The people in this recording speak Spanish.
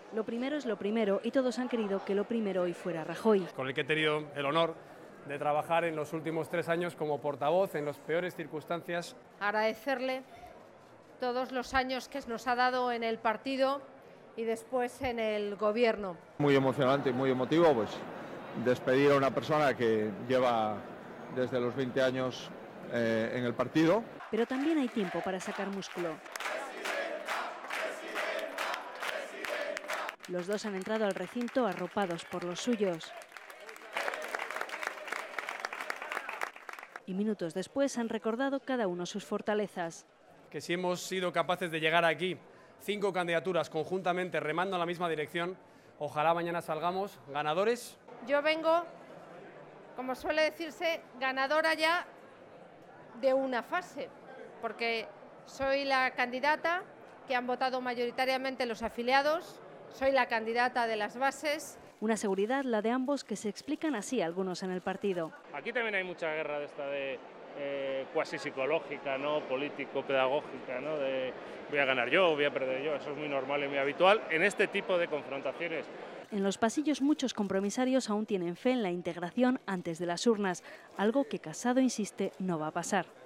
Lo primero es lo primero y todos han querido que lo primero hoy fuera Rajoy. Con el que he tenido el honor de trabajar en los últimos 3 años como portavoz en las peores circunstancias. Agradecerle todos los años que nos ha dado en el partido y después en el gobierno. Muy emocionante y muy emotivo, pues despedir a una persona que lleva desde los 20 años en el partido. Pero también hay tiempo para sacar músculo. Los dos han entrado al recinto arropados por los suyos. Y minutos después han recordado cada uno sus fortalezas. Que si hemos sido capaces de llegar aquí, 5 candidaturas conjuntamente remando en la misma dirección, ojalá mañana salgamos ganadores. Yo vengo, como suele decirse, ganadora ya de una fase, porque soy la candidata que han votado mayoritariamente los afiliados, soy la candidata de las bases. Una seguridad, la de ambos, que se explican así algunos en el partido. Aquí también hay mucha guerra de esta de cuasi psicológica, ¿no? Político-pedagógica, ¿no? De voy a ganar yo, voy a perder yo. Eso es muy normal y muy habitual en este tipo de confrontaciones. En los pasillos muchos compromisarios aún tienen fe en la integración antes de las urnas, algo que Casado insiste no va a pasar.